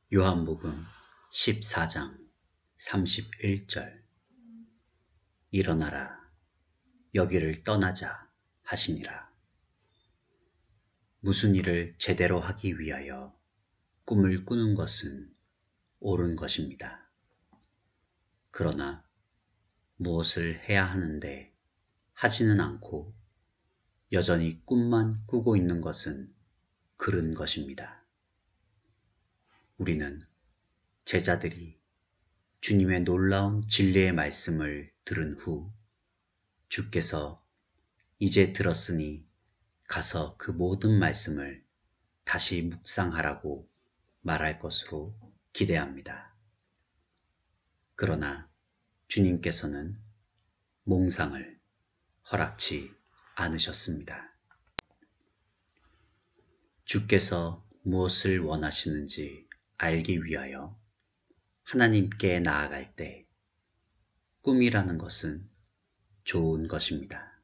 요한복음 14장 31절 일어나라 여기를 떠나자 하시니라. 무슨 일을 제대로 하기 위하여 꿈을 꾸는 것은 옳은 것입니다. 그러나 무엇을 해야 하는데 하지는 않고 여전히 꿈만 꾸고 있는 것은 그른 것입니다. 우리는 제자들이 주님의 놀라운 진리의 말씀을 들은 후 주께서 이제 들었으니 가서 그 모든 말씀을 다시 묵상하라고 말할 것으로 기대합니다. 그러나 주님께서는 몽상을 허락치 않으셨습니다. 주께서 무엇을 원하시는지 알기 위하여 하나님께 나아갈 때 꿈이라는 것은 좋은 것입니다.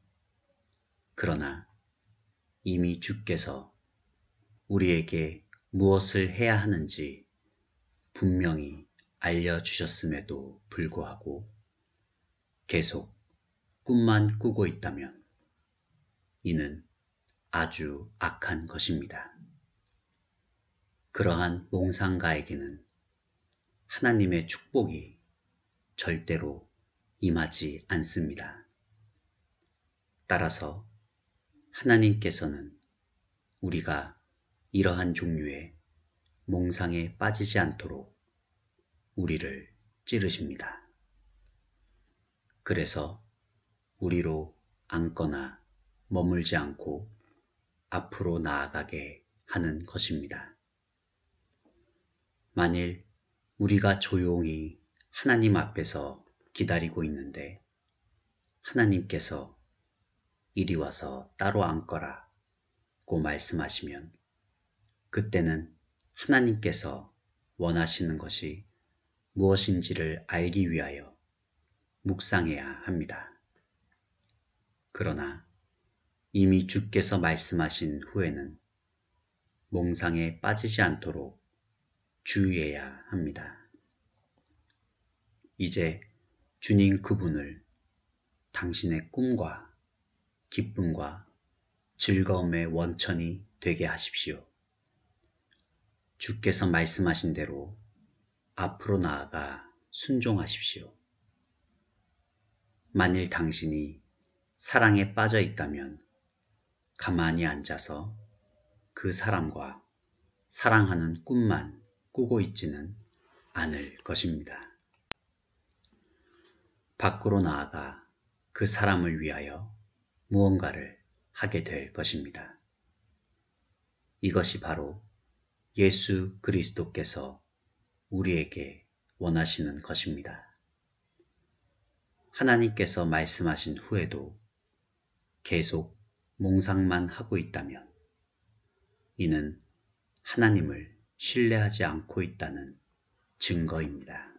그러나 이미 주께서 우리에게 무엇을 해야 하는지 분명히 알려주셨음에도 불구하고 계속 꿈만 꾸고 있다면 이는 아주 악한 것입니다. 그러한 몽상가에게는 하나님의 축복이 절대로 임하지 않습니다. 따라서 하나님께서는 우리가 이러한 종류의 몽상에 빠지지 않도록 우리를 찌르십니다. 그래서 우리로 앉거나 머물지 않고 앞으로 나아가게 하는 것입니다. 만일 우리가 조용히 하나님 앞에서 기다리고 있는데 하나님께서 이리 와서 따로 앉거라고 말씀하시면 그때는 하나님께서 원하시는 것이 무엇인지를 알기 위하여 묵상해야 합니다. 그러나 이미 주께서 말씀하신 후에는 몽상에 빠지지 않도록 주의해야 합니다. 이제 주님 그분을 당신의 꿈과 기쁨과 즐거움의 원천이 되게 하십시오. 주께서 말씀하신 대로 앞으로 나아가 순종하십시오. 만일 당신이 사랑에 빠져 있다면 가만히 앉아서 그 사람과 사랑하는 꿈만 꾸고 있지는 않을 것입니다. 밖으로 나아가 그 사람을 위하여 무언가를 하게 될 것입니다. 이것이 바로 예수 그리스도께서 우리에게 원하시는 것입니다. 하나님께서 말씀하신 후에도 계속 몽상만 하고 있다면 이는 하나님을 신뢰하지 않고 있다는 증거입니다.